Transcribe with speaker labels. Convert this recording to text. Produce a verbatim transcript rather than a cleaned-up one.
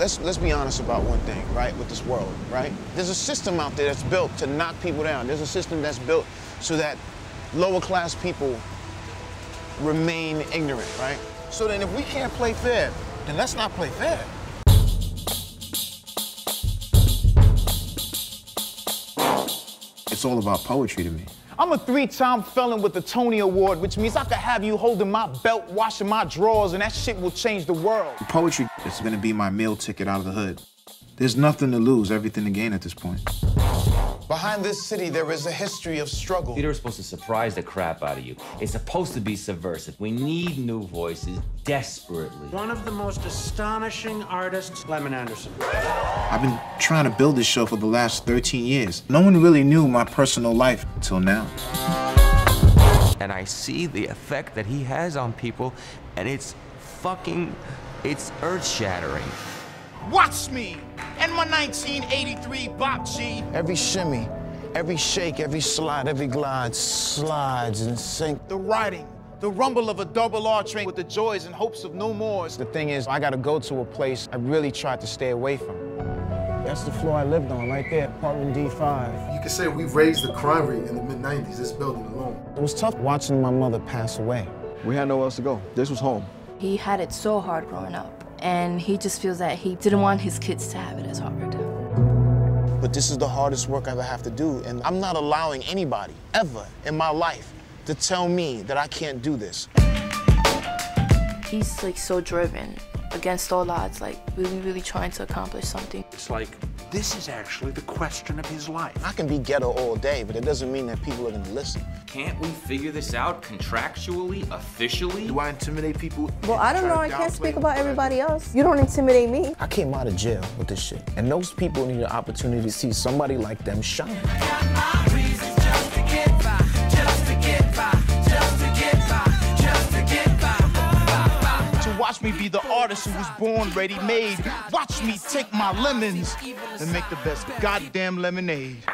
Speaker 1: let's, let's be honest about one thing, right, with this world, right? There's a system out there that's built to knock people down. There's a system that's built so that lower class people remain ignorant, right? So then if we can't play fair, then let's not play fair. It's all about poetry to me. I'm a three-time felon with the Tony Award, which means I could have you holding my belt, washing my drawers, and that shit will change the world. Poetry is gonna be my meal ticket out of the hood. There's nothing to lose, everything to gain at this point. Behind this city, there is a history of struggle.
Speaker 2: Theater is supposed to surprise the crap out of you. It's supposed to be subversive. We need new voices desperately.
Speaker 3: One of the most astonishing artists, Lemon Anderson.
Speaker 1: I've been trying to build this show for the last thirteen years. No one really knew my personal life until now.
Speaker 4: And I see the effect that he has on people, and it's fucking, it's earth-shattering.
Speaker 1: Watch me and my nineteen eighty-three Bop G. Every shimmy, every shake, every slide, every glide slides and sink. The writing, the rumble of a double R train with the joys and hopes of no mores. The thing is, I gotta go to a place I really tried to stay away from. That's the floor I lived on right there, apartment D five.
Speaker 5: You could say we raised the crime rate in the mid nineties, this building alone.
Speaker 1: It was tough watching my mother pass away.
Speaker 6: We had nowhere else to go. This was home.
Speaker 7: He had it so hard growing up. And he just feels that he didn't want his kids to have it as hard.
Speaker 1: But this is the hardest work I ever have to do, and I'm not allowing anybody, ever, in my life, to tell me that I can't do this.
Speaker 7: He's like so driven, against all odds, like really, really trying to accomplish something.
Speaker 3: It's like, this is actually the question of his life.
Speaker 1: I can be ghetto all day, but it doesn't mean that people are gonna listen.
Speaker 2: Can't we figure this out contractually, officially?
Speaker 5: Do I intimidate people?
Speaker 8: Well, I don't know. I can't speak about everybody else. You don't intimidate me.
Speaker 1: I came out of jail with this shit, and those people need an opportunity to see somebody like them shine. Watch me be the artist who was born ready-made. Watch me take my lemons and make the best goddamn lemonade.